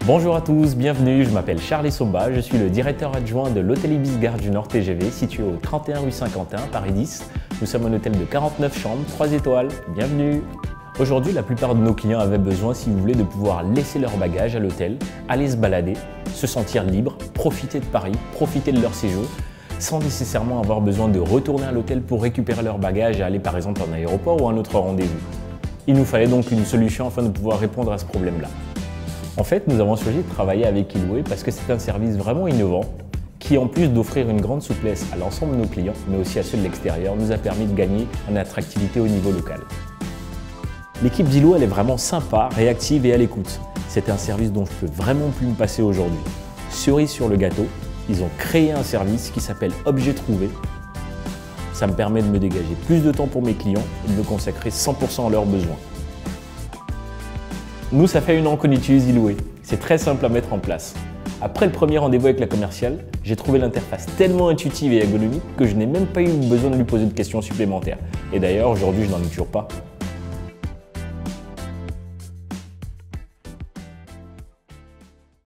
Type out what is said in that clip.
Bonjour à tous, bienvenue, je m'appelle Charles Somba, je suis le directeur adjoint de l'hôtel Ibis Gare du Nord TGV situé au 31 rue Saint-Quentin, Paris 10. Nous sommes un hôtel de 49 chambres, 3 étoiles, bienvenue. Aujourd'hui, la plupart de nos clients avaient besoin, si vous voulez, de pouvoir laisser leur bagage à l'hôtel, aller se balader, se sentir libre, profiter de Paris, profiter de leur séjour, sans nécessairement avoir besoin de retourner à l'hôtel pour récupérer leur bagage et aller par exemple en aéroport ou à un autre rendez-vous. Il nous fallait donc une solution afin de pouvoir répondre à ce problème-là. En fait, nous avons choisi de travailler avec Iloué parce que c'est un service vraiment innovant qui, en plus d'offrir une grande souplesse à l'ensemble de nos clients, mais aussi à ceux de l'extérieur, nous a permis de gagner en attractivité au niveau local. L'équipe d'Iloué, elle est vraiment sympa, réactive et à l'écoute. C'est un service dont je peux vraiment plus me passer aujourd'hui. Cerise sur le gâteau, ils ont créé un service qui s'appelle Objet Trouvé. Ça me permet de me dégager plus de temps pour mes clients et de me consacrer 100% à leurs besoins. Nous, ça fait 1 an qu'on utilise Iloué. C'est très simple à mettre en place. Après le premier rendez-vous avec la commerciale, j'ai trouvé l'interface tellement intuitive et ergonomique que je n'ai même pas eu besoin de lui poser de questions supplémentaires. Et d'ailleurs, aujourd'hui, je n'en ai toujours pas.